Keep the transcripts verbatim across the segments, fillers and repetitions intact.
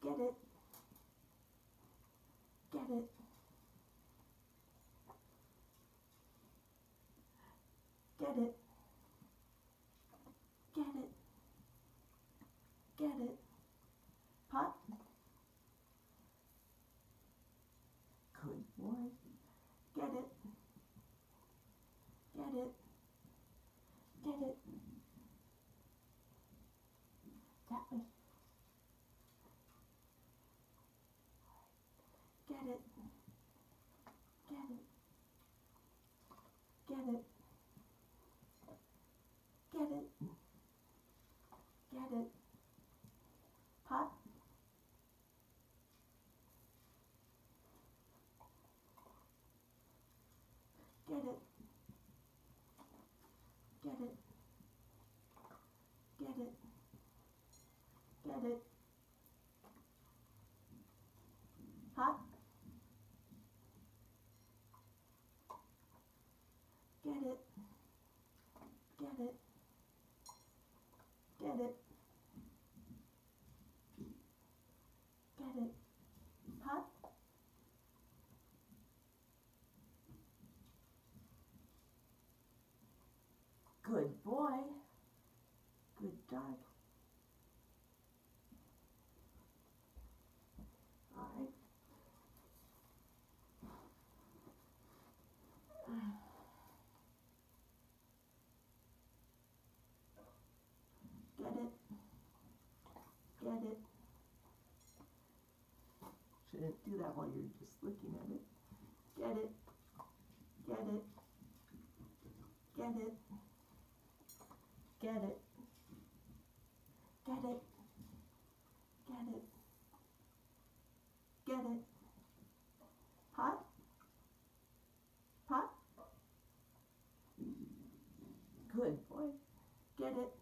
Get it. Get it. Get it. Get it. Get it. Pot. Good boy. Get it. Get it. Get it. That way. Get it. Get it. Get it. Get it. Get it. Pot. Get it. Get it. Get it. Get it. Pot. Get it. Get it. Get it. Get it. Pot. Good boy. Good dog. All right. Get it. Get it. Shouldn't do that while you're just looking at it. Get it. Get it. Get it. Get it. Get it. Get it. Get it. Pot. Pot. Good boy. Get it.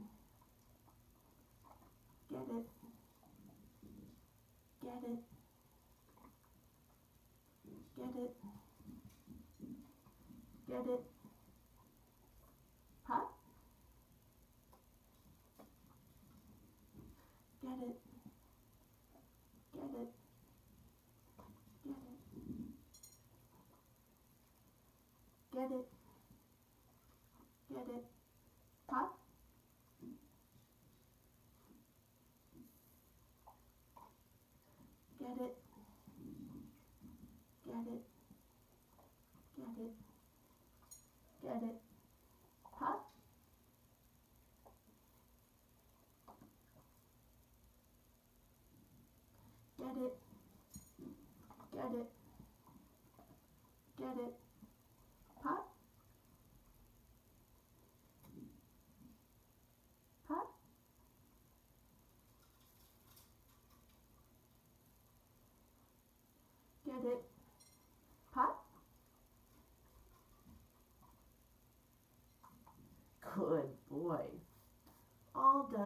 Get it. Get it. Get it. Get it. Pot. Get it. Get it. Get it. Get it. Get it. Pot. Get it. Get it. Get it. Get it. Pot. Get it. Get it. Get it. Pot. Pot. Get it. Pot. Good